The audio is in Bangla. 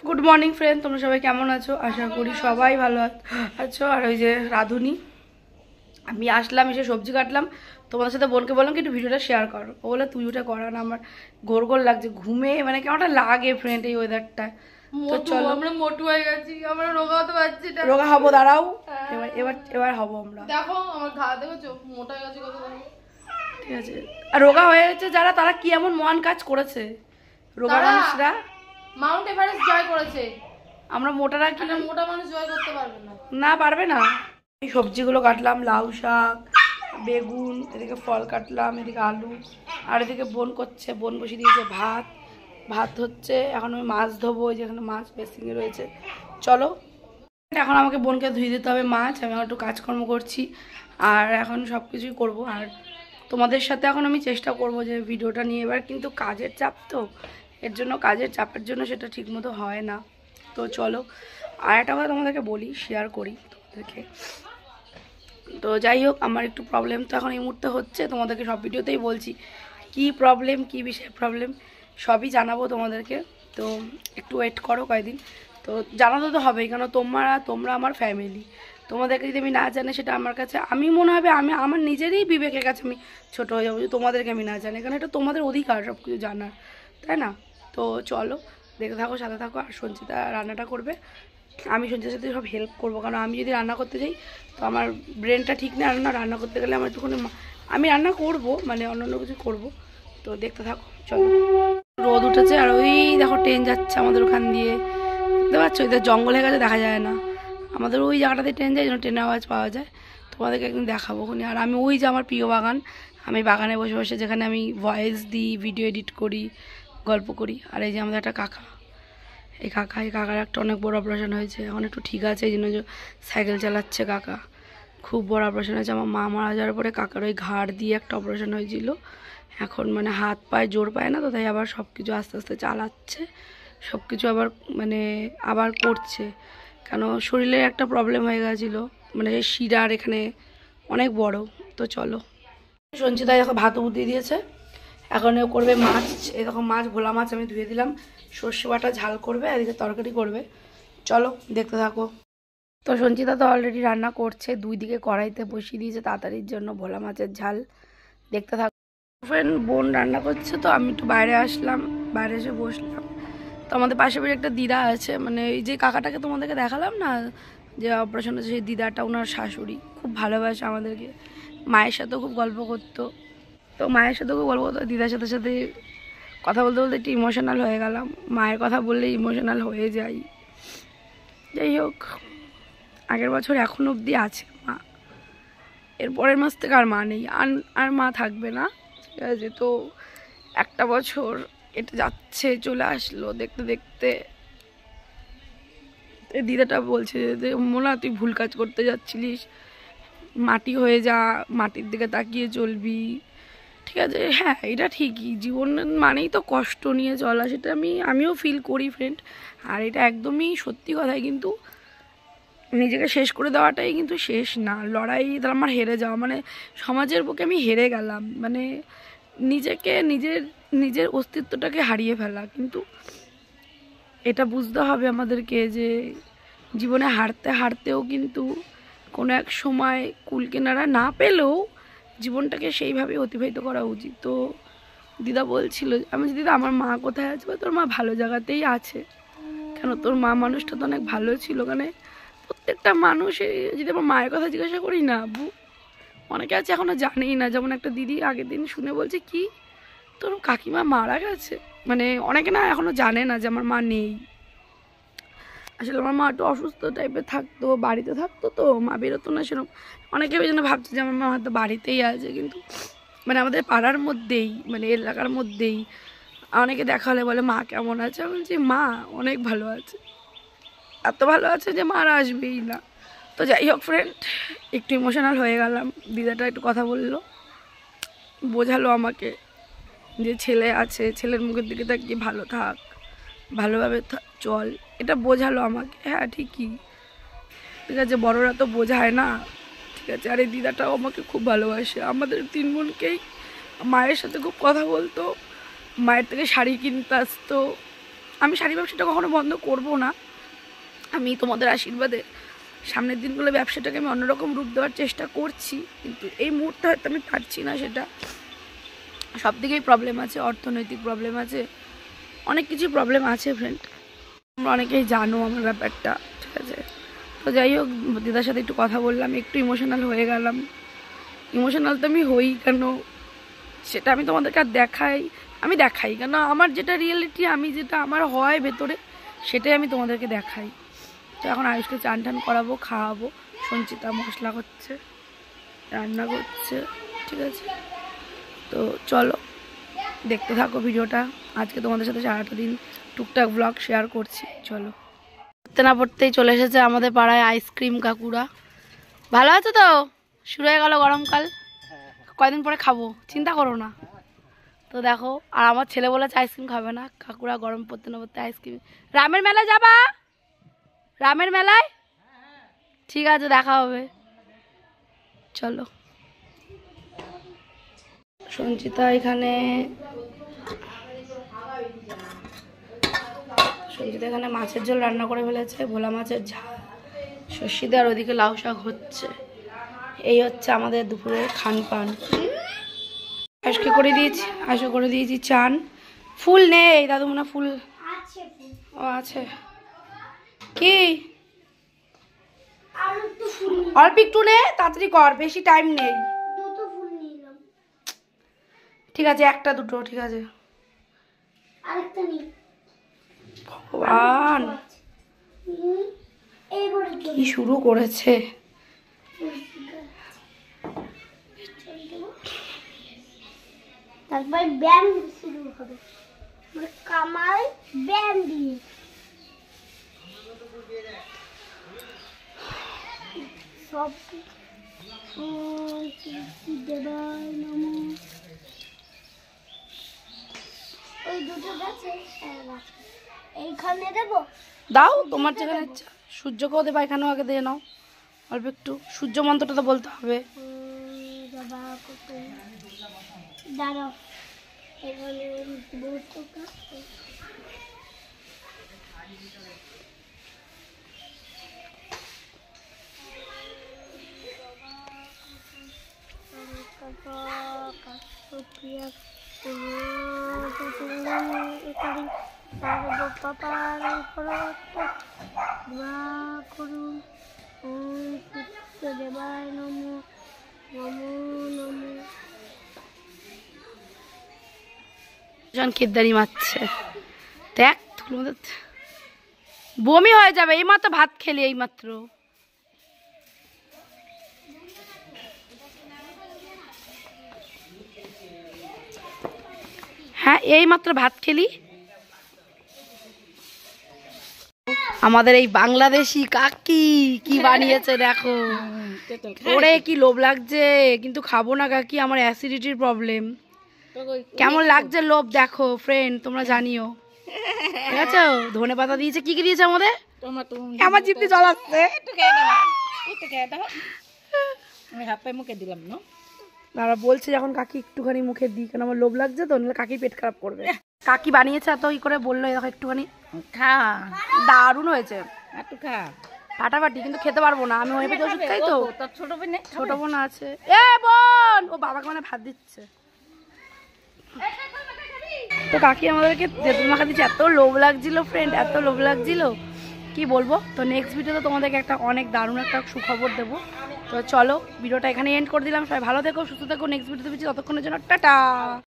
গুড মর্নিং ফ্রেন্ড, তোমরা সবাই কেমন আছো? আশা করি সবাই ভালো আছো। আর ওই যে রাধুনি, আমি আসলাম, এসে সবজি কাটলাম, তোমাদের সাথে বোনকে বললাম কি একটু ভিডিওটা শেয়ার করো। ও বলে তুই ওটা করা না, আমার ঘোর ঘোর লাগছে, ঘুমে মানে কেমনটা লাগে ফ্রেন্ড এই ওয়েদারটা। তো চলো, আমরা মোটু হয়ে গেছি, আমরা রোগা হতে পারছি না। রোগা হবো, দাঁড়াও, এবার হবো আমরা। দেখো আমার ঘা দেখেছো, মোটা হয়ে গেছে কত। ঠিক আছে, আর রোগা হয়েছে যারা, তারা কি এমন মহান কাজ করেছে রোগা মানুষরা? মাউন্ট এভারেস্ট জয় করেছে। আমরা মোটারা কি? মোটা মানুষ জয় করতে পারবে না। না, পারবে না। এই সবজিগুলো কাটলাম, লাউ শাক, বেগুন, এদিকে ফল কাটলাম, এদিকে আলু, আর এদিকে বোন করছে, বোন বসিয়ে দিয়েছে ভাত হচ্ছে। এখন আমি মাছ ধোবো, যেখানে মাছ বেসিংয়ে রয়েছে। চলো, এখন আমাকে বোনকে ধুয়ে দিতে হবে মাছ, আমি একটু কাজকর্ম করছি আর এখন সব কিছুই করবো। আর তোমাদের সাথে এখন আমি চেষ্টা করব যে ভিডিওটা নিয়ে, এবার কিন্তু কাজের চাপ, তো এর জন্য কাজের চাপের জন্য সেটা ঠিকমতো হয় না। তো চলো, আর একটা কথা তোমাদেরকে বলি, শেয়ার করি তোমাদেরকে। তো যাই হোক, আমার একটু প্রবলেম তো এখন এই মুহূর্তে হচ্ছে, তোমাদেরকে সব ভিডিওতেই বলছি কি প্রবলেম, কি বিষয়ে প্রবলেম সবই জানাবো তোমাদেরকে। তো একটু ওয়েট করো কয়েকদিন, তো জানাতে তো হবেই, কেন তোমরা আমার ফ্যামিলি। তোমাদেরকে যদি আমি না জানি, সেটা আমার কাছে, আমি মনে হবে আমি আমার নিজেরই বিবেকের কাছে আমি ছোটো হয়ে যাবো যে তোমাদেরকে আমি না জানি, কারণ এটা তোমাদের অধিকার সব কিছু জানার, তাই না? তো চলো, দেখতে থাকো, সাথে থাকো। আর সঞ্চিতা রান্নাটা করবে, আমি সঞ্চিতার সাথে সব হেল্প করবো, কারণ আমি যদি রান্না করতে যাই তো আমার ব্রেনটা ঠিক না, রান্না করতে গেলে আমার একটুখানি, আমি রান্না করব মানে অন্য কিছু করব। তো দেখতে থাকো, চলো। রোদ উঠেছে আর ওই দেখো ট্রেন যাচ্ছে আমাদের ওখান দিয়ে, দেখতে পাচ্ছ? ওইদের জঙ্গল হয়ে গেছে, দেখা যায় না। আমাদের ওই জায়গাটাতে ট্রেন যায়, যেন ট্রেনের আওয়াজ পাওয়া যায়। তোমাদেরকে একদিন দেখাবো ওখানে। আর আমি ওই যে আমার প্রিয় বাগান, আমি বাগানে বসে বসে যেখানে আমি ভয়েস দিই, ভিডিও এডিট করি, গল্প করি। আর এই যে আমাদের একটা কাকা, এই কাকার একটা অনেক বড় অপারেশন হয়েছে, এখন একটু ঠিক আছে, এই জন্য সাইকেল চালাচ্ছে কাকা। খুব বড় অপারেশন হয়েছে, আমার মা মারা যাওয়ার পরে কাকার ওই ঘাড় দিয়ে একটা অপারেশন হয়েছিল। এখন মানে হাত পায়ে জোর পায় না, তো তাই আবার সব কিছু আস্তে আস্তে চালাচ্ছে, সব কিছু আবার করছে, কেন শরীরের একটা প্রবলেম হয়ে গেছিলো, মানে শিরার এখানে অনেক বড়। তো চলো, সঞ্চিতা এখন ভাত দিয়ে দিয়েছে, এখন করবে মাছ। এরকম মাছ, ভোলা মাছ আমি ধুয়ে দিলাম, সর্ষে বাটা ঝাল করবে, এদিকে তরকারি করবে। চলো, দেখতে থাকো। তো সঞ্চিতা তো অলরেডি রান্না করছে, দুই দিকে কড়াইতে বসিয়ে দিয়েছে তাড়াতাড়ির জন্য ভোলা মাছের ঝাল। দেখতে থাকো ফ্রেন্ড, বোন রান্না করছে, তো আমি একটু বাইরে আসলাম, বাইরে এসে বসলাম। তো আমাদের পাশে বাড়ি একটা দিদা আছে, মানে এই যে কাকাটাকে তোমাদেরকে দেখালাম না, যে অপারেশন হচ্ছে, সেই দিদাটা ওনার শাশুড়ি, খুব ভালোবাসে আমাদেরকে, মায়ের সাথেও খুব গল্প করতো। তো মায়ের সাথেও খুব গল্প করতো, দিদার সাথে সাথে কথা বলতে বলতে একটু ইমোশনাল হয়ে গেলাম, মায়ের কথা বললে ইমোশনাল হয়ে যাই। যাই হোক, আগের বছর এখন অবধি আছে মা, এর পরের মাস থেকে আর মা নেই, আর মা থাকবে না, ঠিক আছে? তো একটা বছর এটা যাচ্ছে, চলে আসলো, দেখতে দেখতে দিদাটা বলছে যে মোনা তুই ভুল কাজ করতে যাচ্ছিলিস, মাটি হয়ে যা, মাটির দিকে তাকিয়ে চলবি, ঠিক আছে? হ্যাঁ, এটা ঠিকই, জীবন মানেই তো কষ্ট নিয়ে চলা, সেটা আমিও ফিল করি ফ্রেন্ড, আর এটা একদমই সত্যি কথাই। কিন্তু নিজেকে শেষ করে দেওয়াটাই কিন্তু শেষ না, লড়াই তাহলে আমার হেরে যাওয়া, মানে সমাজের বুকে আমি হেরে গেলাম, মানে নিজের অস্তিত্বটাকে হারিয়ে ফেলা। কিন্তু এটা বুঝতে হবে আমাদেরকে যে জীবনে হারতে হারতেও কিন্তু কোনো এক সময় কুল কিনারা না পেলেও জীবনটাকে সেইভাবে অতিবাহিত করা উচিত। তো দিদা বলছিল, আমি যে দিদা আমার মা কোথায় আছে? তোর মা ভালো জায়গাতেই আছে, কেন তোর মা মানুষটা তো অনেক ভালো ছিল, মানে প্রত্যেকটা মানুষের, যদি আমার মায়ের কথা জিজ্ঞাসা করি না, অনেকে আছে এখনও জানেই না। যেমন একটা দিদি আগের দিন শুনে বলছে কি তোর কাকিমা মারা গেছে, মানে অনেকে না এখনও জানে না যে আমার মা নেই। আসলে আমার মা একটু অসুস্থ টাইপের থাকতো, বাড়িতে থাকতো, তো মা বেরোতো না সেরকম। অনেকে ওই জন্য ভাবছে যে আমার মা হয়তো বাড়িতেই আছে, কিন্তু মানে আমাদের পাড়ার মধ্যেই, মানে এলাকার মধ্যেই অনেকে দেখা হলে বলে মা কেমন আছে, আমি বলছি মা অনেক ভালো আছে, এত ভালো আছে যে মা আর আসবেই না। তো যাই হোক ফ্রেন্ড, একটু ইমোশনাল হয়ে গেলাম, দিদাটা একটু কথা বললো, বোঝালো আমাকে যে ছেলে আছে, ছেলের মুখের দিকে তাকিয়ে ভালো থাক, ভালোভাবে চল, এটা বোঝালো আমাকে। হ্যাঁ ঠিকই, ঠিক আছে, বড়রা তো বোঝায় না, ঠিক আছে। আর এই দিদাটাও আমাকে খুব ভালোবাসে, আমাদের তিন বোনকেই মায়ের সাথে খুব কথা বলতো, মায়ের থেকে শাড়ি কিনতে আসতো, আমি শাড়ি ব্যবসাটা কখনো বন্ধ করব না। আমি তোমাদের আশীর্বাদে সামনের দিনগুলো ব্যবসাটাকে আমি অন্যরকম রূপ দেওয়ার চেষ্টা করছি, কিন্তু এই মুহূর্তে হয়তো আমি পারছি না। সেটা সব দিকেই প্রবলেম আছে, অর্থনৈতিক প্রবলেম আছে, অনেক কিছু প্রবলেম আছে ফ্রেন্ড। তোমরা অনেকেই জানো আমার ব্যাপারটা, ঠিক আছে? তো যাই হোক, দিদার সাথে একটু কথা বললাম, একটু ইমোশনাল হয়ে গেলাম। ইমোশনাল তো আমি হই কেন সেটা আমি তোমাদেরকে আর দেখাই কেন, আমার যেটা রিয়েলিটি, আমি যেটা আমার হয় ভেতরে, সেটাই আমি তোমাদেরকে দেখাই। তো এখন আয়ুষকে চান টান করাবো, খাওয়াবো। সঞ্চিতা মশলা করছে, রান্না করছে, ঠিক আছে? তো চলো দেখতে থাকো ভিডিওটা। আজকে তোমাদের সাথে সারাটা দিন টুকটাক ব্লগ শেয়ার করছি। চলো। পড়তে না পড়তেই চলে এসেছে আমাদের পাড়ায় আইসক্রিম কাকুরা। ভালো আছে তো? শুরু হয়ে গেল গরমকাল, কয়দিন পরে খাবো, চিন্তা করো না। তো দেখো, আর আমার ছেলে বলেছে আইসক্রিম খাবে না। কাকুরা গরম পড়তে না পড়তে আইসক্রিম। রামের মেলায় যাবা? রামের মেলায়? ঠিক আছে, দেখা হবে। চলো। সঞ্চিতা এখানে মাছের ঝোল রান্না করে ফেলেছে, ভোলা মাছের ঝাল, সর্ষে আর ওদিকে লাউ শাক হচ্ছে। এই হচ্ছে আমাদের দুপুরের খান পান। আজকে করে দিয়েছি চান। ফুল নেই দাদু, মনে ফুল ও আছে কি? অল্প একটু নে, তাড়াতাড়ি কর, বেশি টাইম নেই। ঠিক আছে, একটা দুটো ঠিক আছে। ভগবান কি শুরু করেছে! তারপর ব্যায়াম শুরু হবে, কামাল ব্যায়াম দিয়ে। সব ওই দুটো গাছে এইখানে দেবো। দাও, তোমার যেখানে ইচ্ছা। সূর্যকেও দেবা, এখানেও আগে দিয়ে নাও অল্প একটু। সূর্য মন্ত্রটা তো বলতে হবে। দাঁড়াও, এখানে বসুকা দেবায় নমো নমো নমো। কেদারি মারছে, দেখ বমি হয়ে যাবে। এইমাত্র ভাত খেলি, এইমাত্র। হ্যাঁ, এইমাত্র ভাত খেলি। আমাদের এই বাংলাদেশি কাকি কি বানিয়েছে দেখো, ওরে কি লোভ লাগছে, কিন্তু খাবো না কাকি, আমার অ্যাসিডিটির প্রবলেম। কেমন লাগছে লোভ দেখো ফ্রেন্ড, তোমরা জানিও, ঠিক আছে? ধনে পাতা দিয়েছে, কি কি দিয়েছে আমাদের? আমার জিভে জল আসছে। মুখে দিলাম না, তারা বলছে যখন কাকি একটুখানি মুখে দিই, কেন আমার লোভ লাগছে তো, নাহলে কাকির পেট খারাপ করবে। কাকি বানিয়েছে এত ই করে বললো, এরকম একটুখানি খা, দারুণ হয়েছে। একটু খা, ফাটাফাটি, কিন্তু খেতে পারবো না আমি। হোমিওপ্যাথি ওষুধ খাই তো। ছোট বোন আছে। এ বোন, ও বাবাকে মানে ভাত দিচ্ছে। তো কাকি আমাদেরকে তেঁতুল মাখা দিচ্ছে, এত লোভ লাগছিল ফ্রেন্ড, এত লোভ লাগছিল কি বলবো। তো নেক্সট ভিডিওতে তোমাদেরকে একটা অনেক দারুণ একটা সুখবর দেবো। তো চলো, ভিডিওটা এখানে এন্ড করে দিলাম। সবাই ভালো থেকো, সুস্থ থেকো। নেক্সট ভিডিওতে ততক্ষণের জন্য টাটা।